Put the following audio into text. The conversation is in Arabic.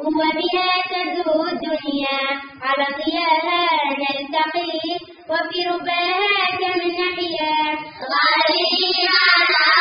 وبها تزهو الدنيا على ضياها نلتقي وفي رباها كم نحيا غالين على